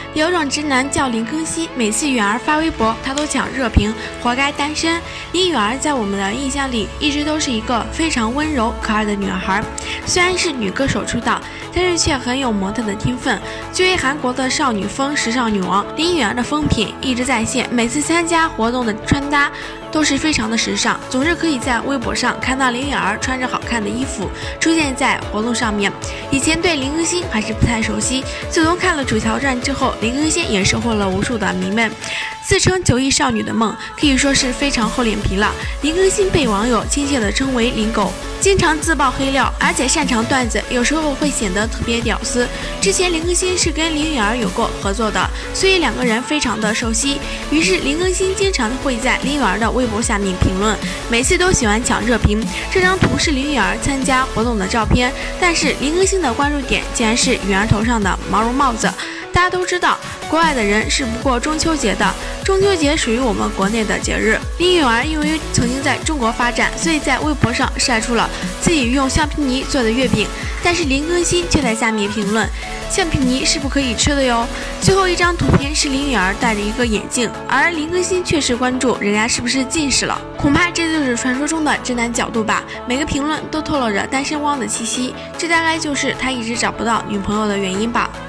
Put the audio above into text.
有种直男叫林更新，每次允儿发微博，他都抢热评，活该单身。林允儿在我们的印象里一直都是一个非常温柔可爱的女孩，虽然是女歌手出道，但是却很有模特的天分。作为韩国的少女风时尚女王，林允儿的风评一直在线，每次参加活动的穿搭都是非常的时尚，总是可以在微博上看到林允儿穿着好看的衣服出现在活动上面。以前对林更新还是不太熟悉，自从看了《楚乔传》之后，林更新也收获了无数的迷妹。自称9亿少女的梦可以说是非常厚脸皮了。林更新被网友亲切地称为林狗，经常自爆黑料，而且擅长段子，有时候会显得特别屌丝。之前林更新是跟林允儿有过合作的，所以两个人非常的熟悉。于是林更新经常会在林允儿的微博下面评论，每次都喜欢抢热评。这张图是林允儿参加活动的照片，但是林更新的关注点竟然是允儿头上的毛绒帽子。大家都知道，国外的人是不过中秋节的，中秋节属于我们国内的节日。林允儿因为曾经在中国发展，所以在微博上晒出了自己用橡皮泥做的月饼，但是林更新却在下面评论，橡皮泥是不可以吃的哟。最后一张图片是林允儿戴着一个眼镜，而林更新却是关注人家是不是近视了。恐怕这就是传说中的直男角度吧，每个评论都透露着单身汪的气息，这大概就是他一直找不到女朋友的原因吧。